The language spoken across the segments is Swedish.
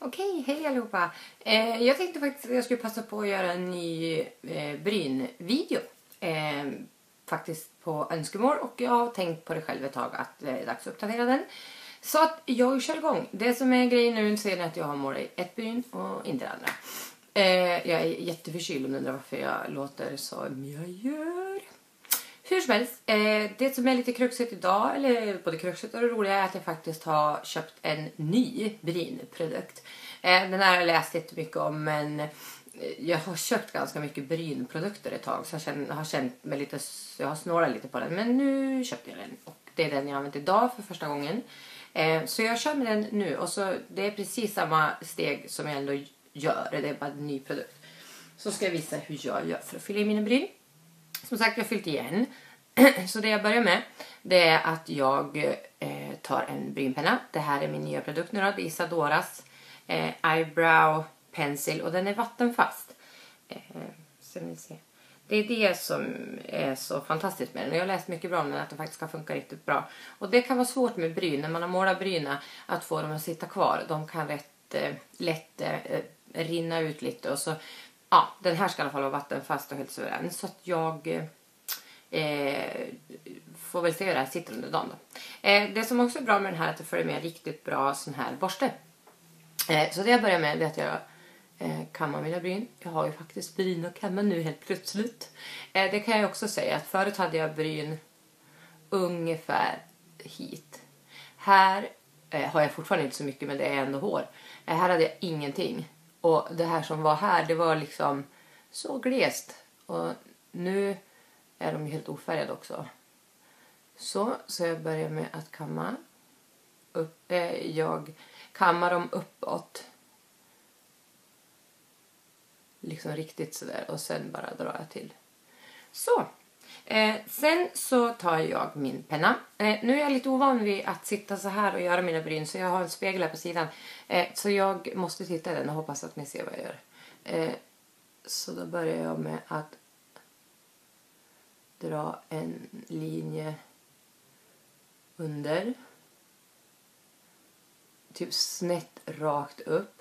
Okej, hej allihopa. Jag tänkte faktiskt att jag skulle passa på att göra en ny brynvideo. Faktiskt på önskemål, och jag har tänkt på det själv ett tag att det är dags att uppdatera den. Så att jag kör igång. Det som är grejen nu är att jag har målat ett bryn och inte det andra. Jag är jätteförkyld om du undrar varför jag låter som jag gör. Hur som helst, det som är lite kruxigt idag, eller både kruxigt och det roliga, är att jag faktiskt har köpt en ny brynprodukt. Den här har jag läst jättemycket om, men jag har köpt ganska mycket brynprodukter ett tag, så jag har känt mig lite, jag har snålat lite på den, men nu köpte jag den och det är den jag använt idag för första gången. Så jag kör med den nu, och så det är precis samma steg som jag ändå gör, det är bara en ny produkt. Så ska jag visa hur jag gör för att fylla i mina bryn. Som sagt, jag har fyllt igen. Så det jag börjar med, det är att jag tar en brynpenna. Det här är min nya produkt nu då. Det är Isadoras Eyebrow Pencil, och den är vattenfast. Så ni ser. Det är det som är så fantastiskt med den. Jag har läst mycket bra om den, att den faktiskt ska funka riktigt bra. Och det kan vara svårt med bryn, när man har målat bryna, att få dem att sitta kvar. De kan rätt lätt rinna ut lite, och så... Ja, den här ska i alla fall vara vattenfast och helt suverän. Så att jag får väl se hur det här sitter under dagen då. Det som också är bra med den här är att det följer med riktigt bra sån här borste. Så det jag börjar med är att jag kammar mina bryn. Jag har ju faktiskt bryn och kammar nu helt plötsligt. Det kan jag också säga att förut hade jag bryn ungefär hit. Här har jag fortfarande inte så mycket, men det är ändå hår. Här hade jag ingenting. Och det här som var här, det var liksom så glest. Och nu är de helt ofärgade också. Så jag börjar med att kamma. Jag kammar dem uppåt. Liksom riktigt sådär. Och sen bara drar jag till. Så. Sen så tar jag min penna. Nu är jag lite ovan vid att sitta så här och göra mina bryn, så jag har en spegel här på sidan. Så jag måste titta i den och hoppas att ni ser vad jag gör. Så då börjar jag med att dra en linje under. Typ snett rakt upp.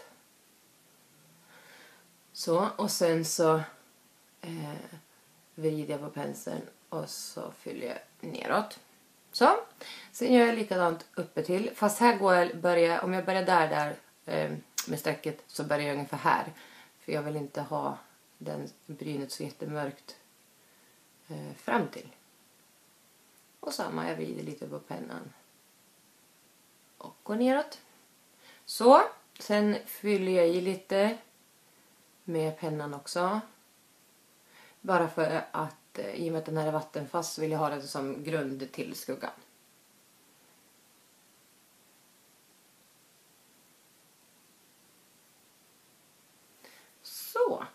Så, och sen så vrider jag på penseln och så fyller jag neråt. Så. Sen gör jag likadant uppe till. Fast här om jag börjar där med strecket, så börjar jag ungefär här. För jag vill inte ha den brynet så jättemörkt fram till. Och samma, jag vrider lite på pennan. Och går neråt. Så. Sen fyller jag i lite med pennan också. Bara för att i och med att den här är vattenfast så vill jag ha den som grund till skuggan. Så.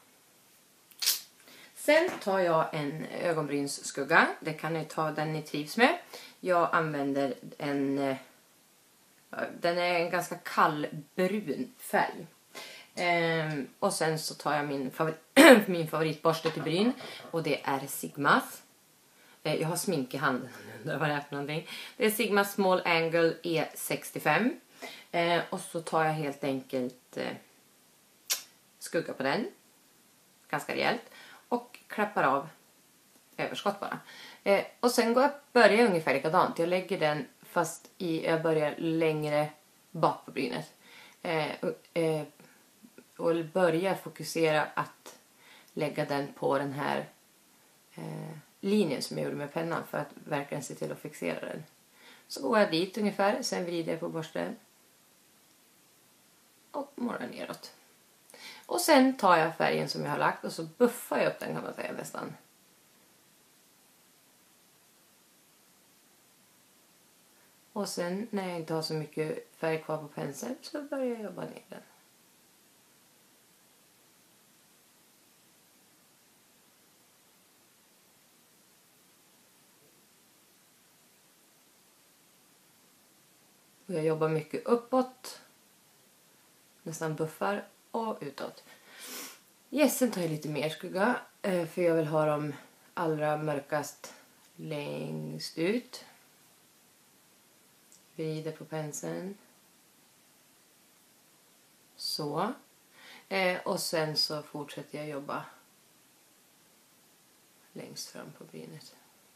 Sen tar jag en ögonbrynsskugga. Det kan ni ta den ni trivs med. Jag använder den är en ganska kallbrun färg. Och sen så tar jag min favoritborste till bryn, och det är Sigmas. Jag har smink i handen, undrar vad det är för någonting. Det är Sigma Small Angle E65. Och så tar jag helt enkelt skugga på den. Ganska rejält. Och klappar av överskott bara. Och sen börjar jag ungefär likadant. Jag lägger den fast jag börjar längre bak på brynet. Och börjar fokusera att lägga den på den här linjen som jag gjorde med pennan, för att verkligen se till att fixera den. Så går jag dit ungefär, sen vrider jag på borsten och målar neråt. Och sen tar jag färgen som jag har lagt och så buffar jag upp den, kan man säga nästan. Och sen när jag inte har så mycket färg kvar på penseln så börjar jag jobba ner den. Och jag jobbar mycket uppåt, nästan buffar, och utåt. Sen tar jag lite mer skugga, för jag vill ha dem allra mörkast längst ut. Vrider på penseln. Så. Och sen så fortsätter jag jobba längst fram på brynet.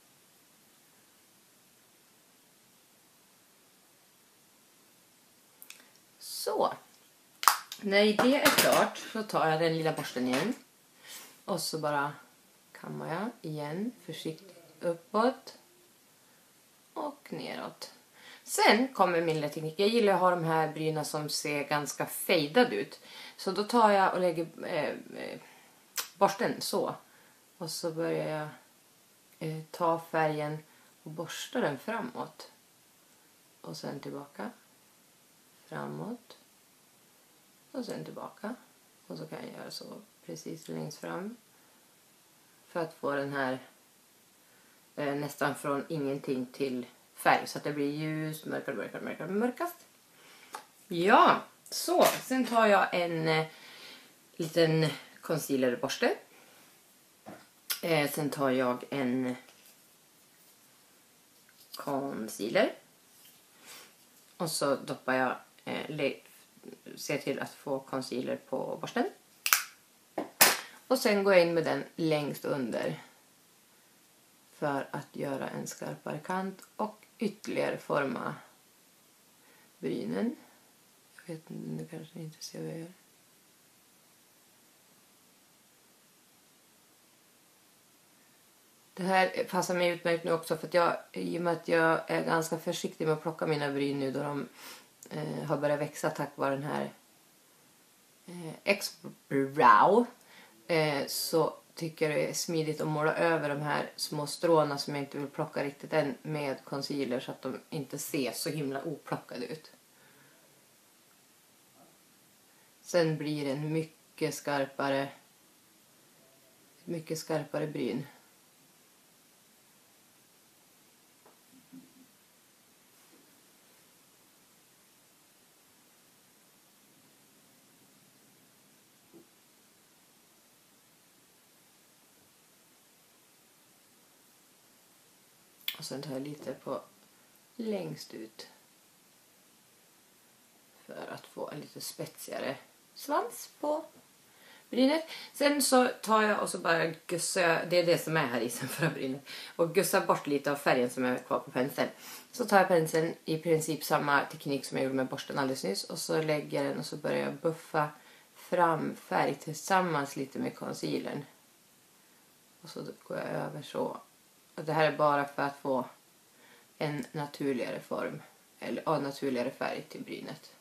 Så. När det är klart så tar jag den lilla borsten igen. Och så bara kammar jag igen försiktigt uppåt och neråt. Sen kommer min lilla teknik. Jag gillar att ha de här bryna som ser ganska fejdad ut. Så då tar jag och lägger borsten så. Och så börjar jag ta färgen och borsta den framåt. Och sen tillbaka. Framåt. Och sen tillbaka. Och så kan jag göra så precis längst fram. För att få den här nästan från ingenting till färg. Så att det blir ljus, mörkast. Ja, så. Sen tar jag en liten concealerborste. Sen tar jag en concealer. Och så doppar jag, ser till att få concealer på borsten. Och sen går jag in med den längst under. För att göra en skarpare kant och ytterligare forma brynen. Jag vet inte, du kanske inte ser vad jag gör. Det här passar mig utmärkt nu också för att i och med att jag är ganska försiktig med att plocka mina bryn nu då de har börjat växa tack vare den här X-Brow, så tycker jag det är smidigt att måla över de här små stråna som jag inte vill plocka riktigt än med concealer så att de inte ser så himla oplockade ut. Sen blir det en mycket skarpare bryn. Och sen tar jag lite på längst ut. För att få en lite spetsigare svans på brynet. Sen så tar jag och så bara gussar, det är det som är här i sen för brynet. Och gussar bort lite av färgen som är kvar på penseln. Så tar jag penseln i princip samma teknik som jag gjorde med borsten alldeles nyss. Och så lägger jag den och så börjar jag buffa fram färg tillsammans lite med concealern. Och så går jag över så. Och det här är bara för att få en naturligare form. Eller naturligare färg till brynet.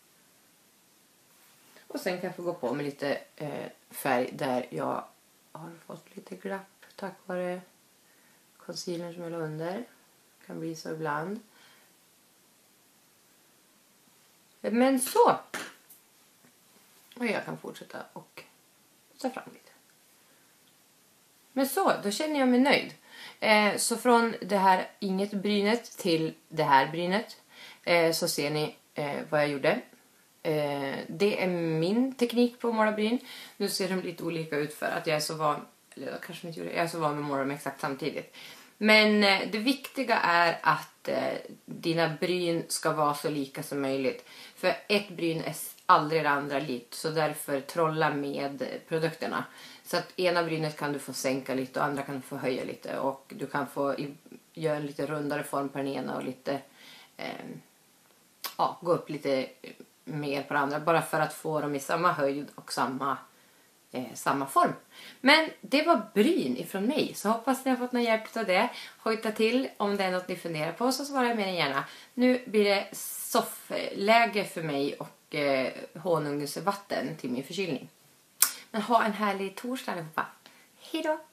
Och sen kan jag få gå på med lite färg där jag har fått lite glapp tack vare concealern som jag la under. Kan bli så ibland. Men så. Och jag kan fortsätta och ta fram lite. Men så, då känner jag mig nöjd. Så från det här inget brynet till det här brynet så ser ni vad jag gjorde. Det är min teknik på att måla bryn. Nu ser de lite olika ut för att jag är så van, eller kanske inte gjorde, jag är så van med att måla dem exakt samtidigt. Men det viktiga är att dina bryn ska vara så lika som möjligt. För ett bryn är aldrig det andra likt, så därför trolla med produkterna. Så att ena brynet kan du få sänka lite och andra kan du få höja lite. Och du kan få göra en lite rundare form på den ena och lite gå upp lite mer på den andra. Bara för att få dem i samma höjd och samma form. Men det var bryn ifrån mig. Så hoppas ni har fått någon hjälp av det. Hojta till om det är något ni funderar på, så svarar jag mer än gärna. Nu blir det soffläge för mig och honungsvatten till min förkylning. Men ha en härlig torsdag allihopa. Hej då!